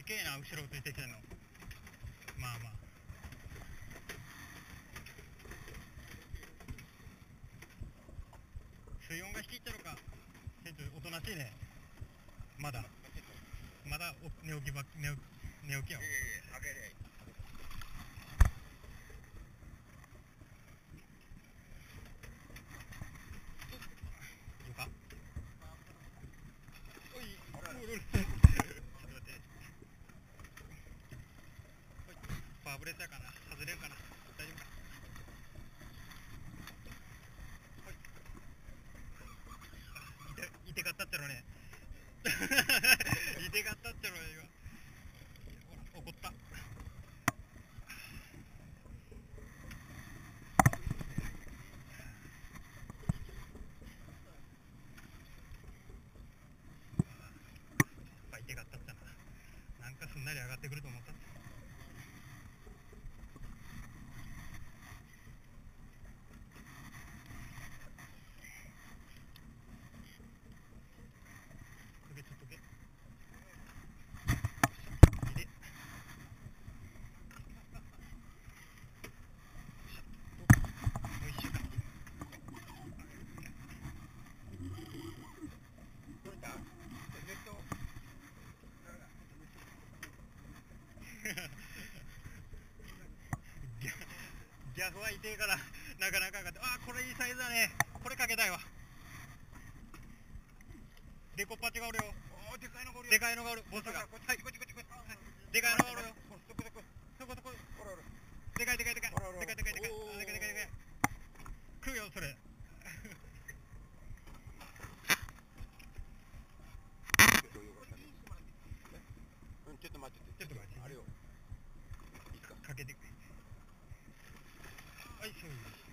けえな、後ろついてきてんの。まあまあ。水温が引きってるか。船長、おとなしいね。まだ寝起きやん。パワーブレスやかな、外れるかな、大丈夫か。いてかったっちゃろね。いてかったっちゃろね、今。ほら、怒った。いてかったっちゃな。なんかすんなり上がってくると思った。ギャフは痛いからなかなか上がって、あーこれいいサイズだね。これかけたいわ。デコパチがおるよ。でかいのがおるよ。でかいのがおる、ボスが。はい、でかいのがおるよ。そこでかいでかいでかいでかいでかいでかいでかいでかいでかい。食うよそれ。 ちょっと待って、あれをいいかけてくれ。 はい、そういう。